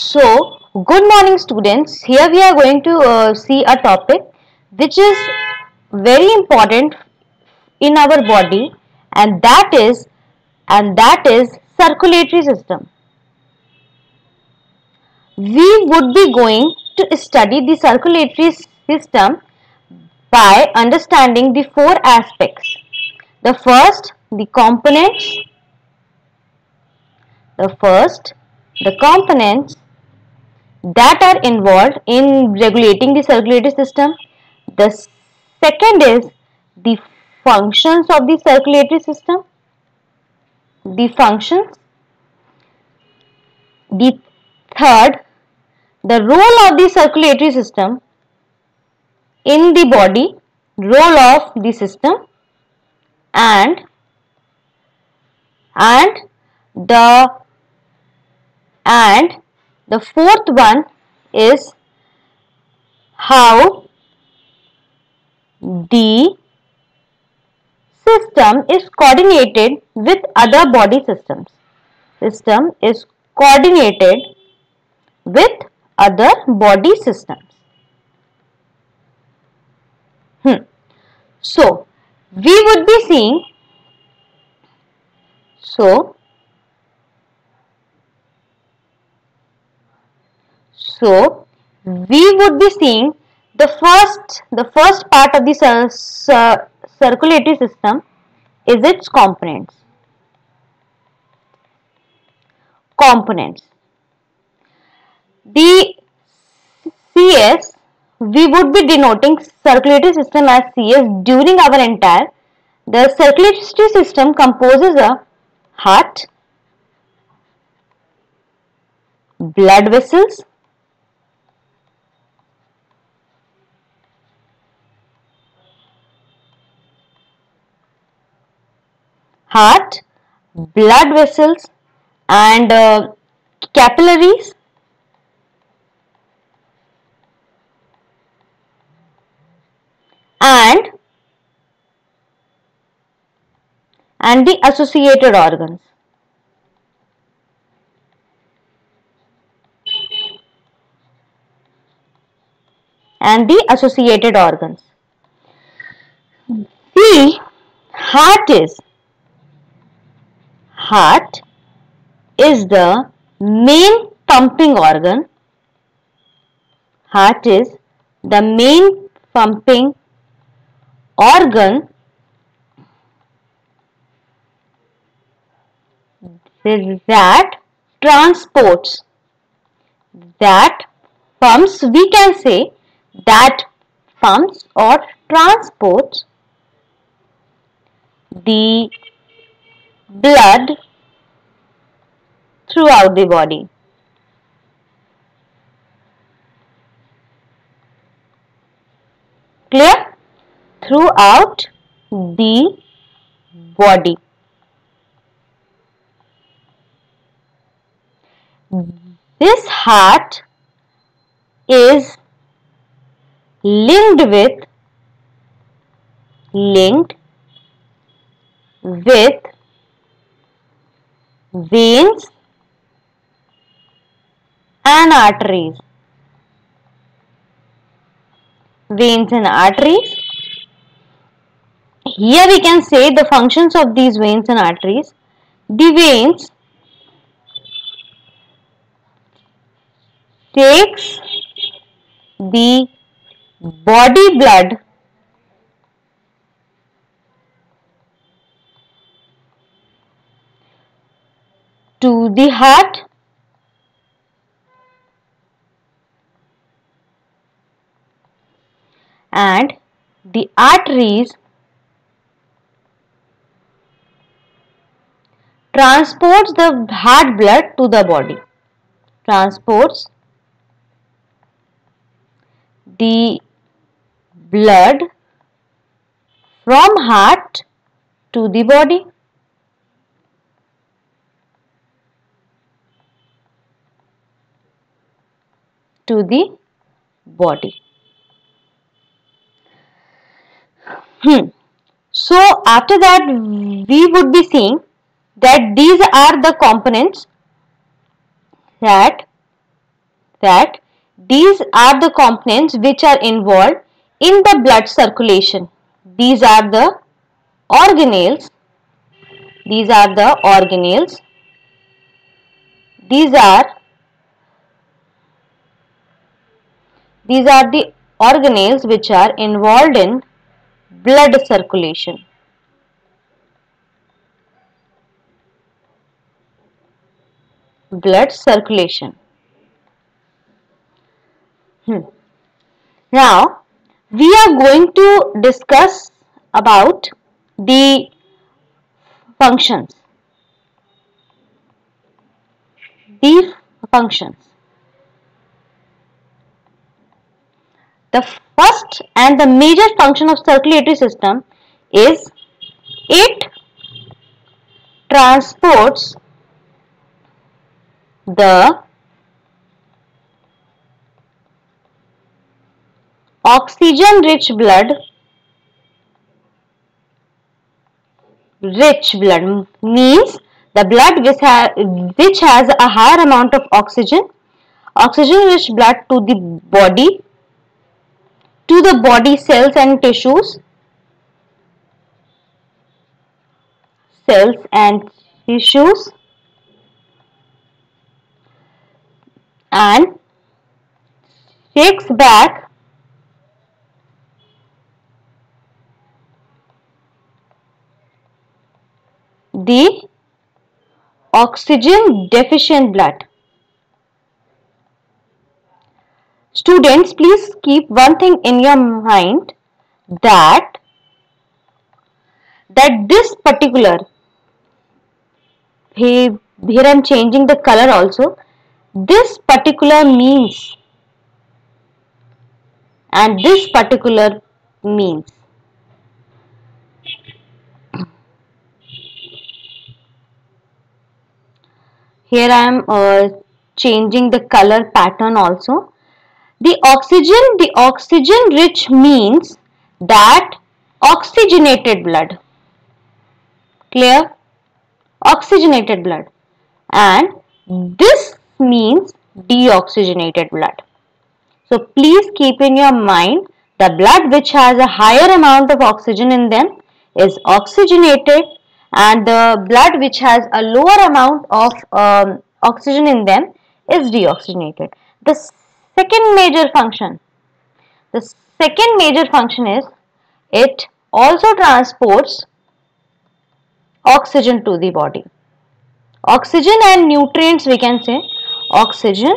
So, good morning students. Here we are going to see a topic which is very important in our body, and that is circulatory system. We would be going to study the circulatory system by understanding the four aspects. The first, the components. The components that are involved in regulating the circulatory system. The second is the functions of the circulatory system. The functions. The third, the role of the circulatory system in the body, role of the system, and the fourth one is how the system is coordinated with other body systems. System is coordinated with other body systems. So, we would be seeing the first part of the circulatory system is its components. The CS, we would be denoting circulatory system as CS during our entire. The circulatory system composes a heart, blood vessels, and capillaries, and the associated organs. The heart is the main pumping organ. Heart is the main pumping organ that transports, we can say that pumps or transports the blood throughout the body. Clear? Throughout the body. This heart is linked with veins and arteries. Here we can say the functions of these veins and arteries. The veins takes the body blood to the heart, and the arteries transports the heart blood to the body. Transports the blood from heart to the body. So after that we would be seeing that these are the components that that these are the components which are involved in the blood circulation. These are the organelles. These are the organelles. These are the organelles which are involved in blood circulation. Blood circulation. Now, we are going to discuss about the functions. The functions. The first and the major function of circulatory system is it transports the oxygen rich blood means the blood which has a higher amount of oxygen rich blood to the body cells and tissues and takes back the oxygen deficient blood. Students, please keep one thing in your mind that this particular, here I am changing the color also, this particular means and this particular means. Here I am changing the color pattern also. The oxygen rich means that oxygenated blood. Clear? Oxygenated blood. And this means deoxygenated blood. So please keep in your mind the blood which has a higher amount of oxygen in them is oxygenated, and the blood which has a lower amount of oxygen in them is deoxygenated. The second major function is it also transports oxygen to the body. Oxygen and nutrients, we can say oxygen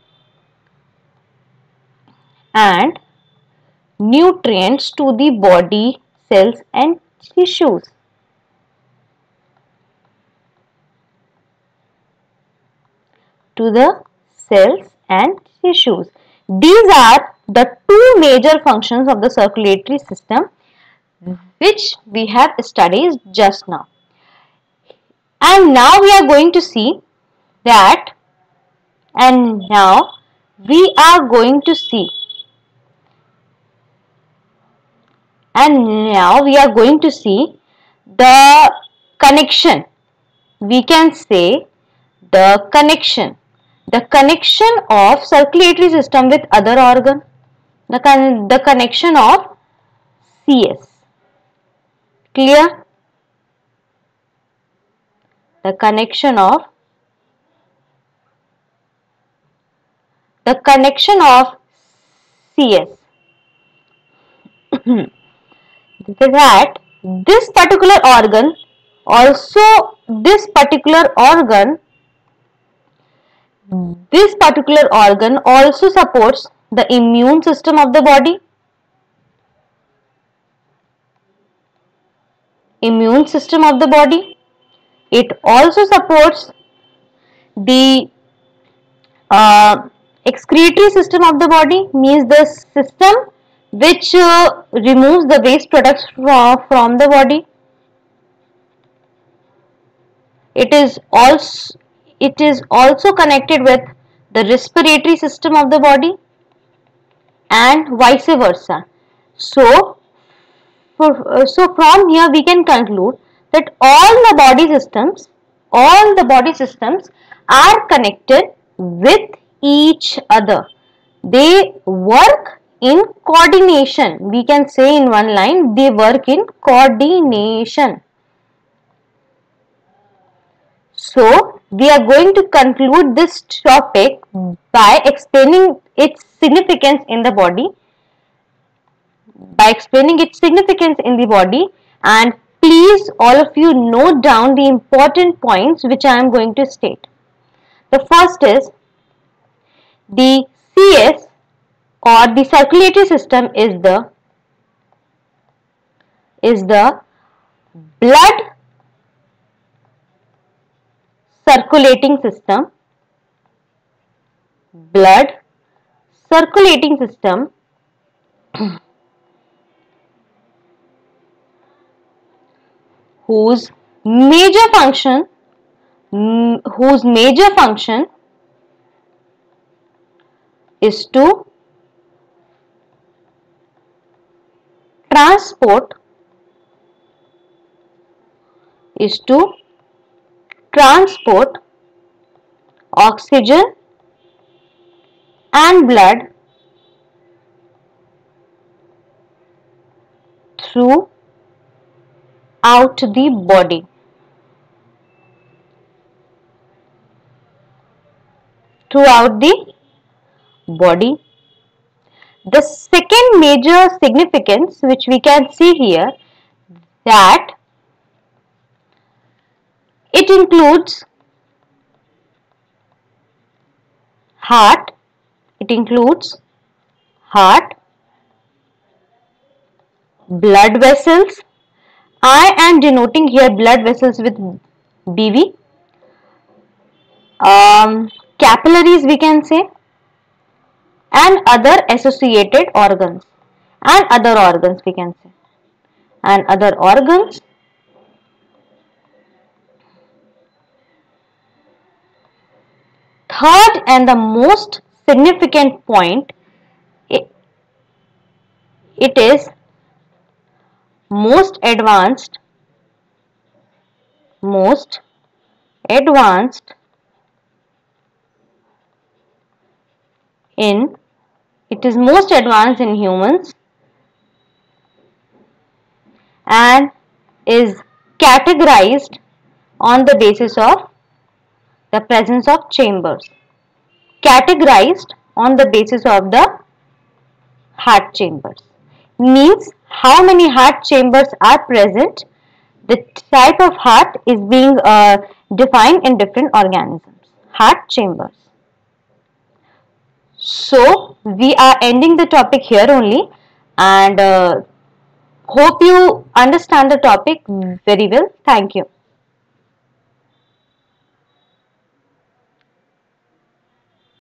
and nutrients to the body cells and tissues. To the cells and tissues. These are the two major functions of the circulatory system which we have studied just now. And now we are going to see that, the connection. We can say the connection of circulatory system with other organ, the connection of CS. Clear? The connection of CS. That this particular organ also supports the immune system of the body. It also supports the excretory system of the body, means the system which removes the waste products from the body. It is also connected with the respiratory system of the body and vice versa. So from here we can conclude that all the body systems are connected with each other. They work in coordination. We can say in one line, they work in coordination. So, we are going to conclude this topic by explaining its significance in the body. And please all of you note down the important points which I am going to state. The first is the CS or the circulatory system is the blood circulating system whose major function is to transport oxygen and blood throughout the body. The second major significance which we can see here, that it includes heart, blood vessels. I am denoting here blood vessels with BV, capillaries we can say, and other associated organs, and other organs we can say, and other organs. Third and the most significant point, it is most advanced in humans and is categorized on the basis of the presence of chambers. Categorized on the basis of the heart chambers means how many heart chambers are present. The type of heart is being defined in different organisms. Heart chambers. So we are ending the topic here only, and hope you understand the topic very well. Thank you.